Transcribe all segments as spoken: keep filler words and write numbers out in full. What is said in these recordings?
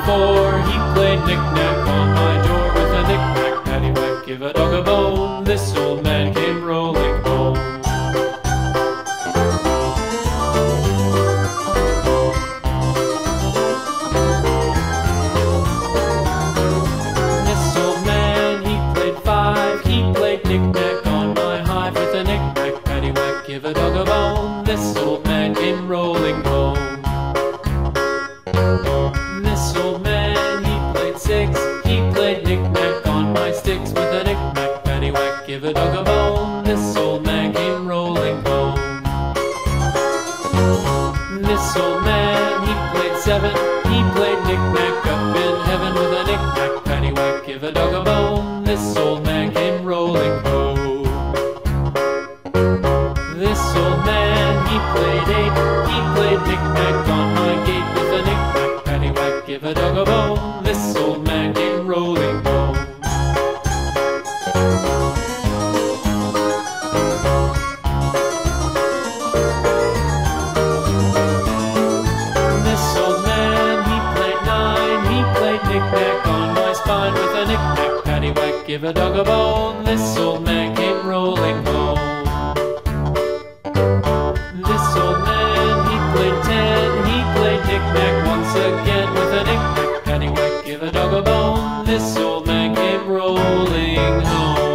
four. He played knick-knack on my door with a knick-knack, paddywhack, give a dog a bone. This old man came rolling home. This old man, he played five. He played knick-knack on my hive with a knick-knack, paddywhack, give a dog a bone. This old man came rolling home. This old man, he played six. He played knick-knack on my sticks with a knick-knack, paddywhack, give a dog a bone. This old man came rolling home. This old man, he played seven. He played knick-knack up in heaven with a knick-knack, paddywhack, give a dog a bone. This old man came rolling home. This old man, he played eight. He played knick-knack on my gate with a knick-knack, paddywhack, give a dog a bone. This old man came rolling home. This old man, he played nine. He played knick-knack on my spine with a knick-knack, paddywhack, give a dog a bone. This old man came rolling home. This old man, he played ten. He played knick-knack once again with a knick-knack, paddywhack, give a dog a bone. This old man came rolling home.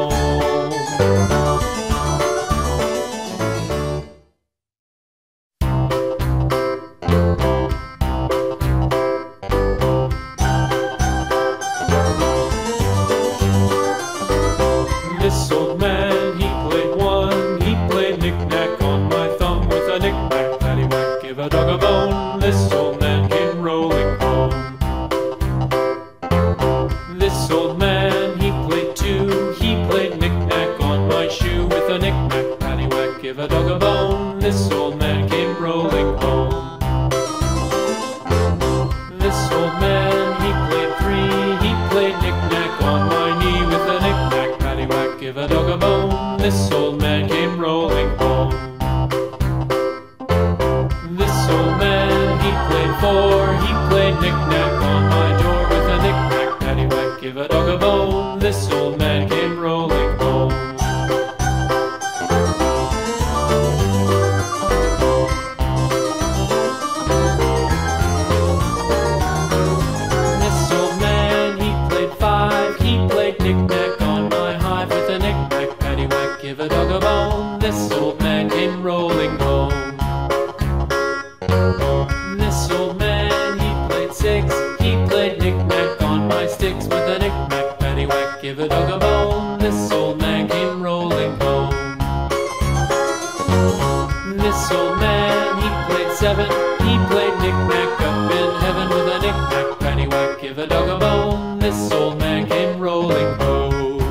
This old man, he played one. He played knick-knack on my thumb with a knick-knack, paddywhack, give a dog a bone. This old man came rolling home. This old man, he played two. He played knick-knack on my shoe with a knick-knack, paddywhack, give a dog a bone. This old man came rolling home. This old man, he played three. He played knick-knack on my knee with a knick-knack, paddywhack, give a dog a bone. This old man came rolling home. This old man, he played four. He played knick-knack on my door with a knick-knack, paddywhack, give a dog a bone. This old man came rolling home. This old man, he played five. He played knick-knack on my hive with a knick-knack, paddywhack, give a dog a bone. This old man came rolling home. This old man, he played six. He played knick-knack on my sticks with a knick-knack, paddywhack, give a dog a bone. This old man came rolling home. This old man, he played seven. He played knick-knack up in heaven with a knick-knack, paddywhack, give a dog a bone. This old man came rolling home.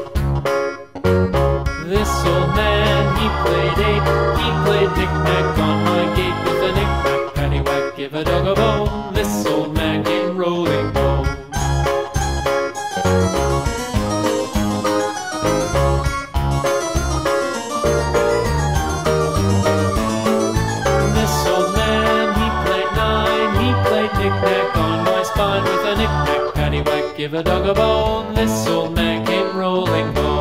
This old man, he played eight. He played knick-knack on my gate with a knick-knack, paddywhack, give a dog a bone. This old man came rolling home. This old man, he played nine. He played knick-knack on my spine with a knick-knack, paddywhack, give a dog a bone. This old man came rolling home.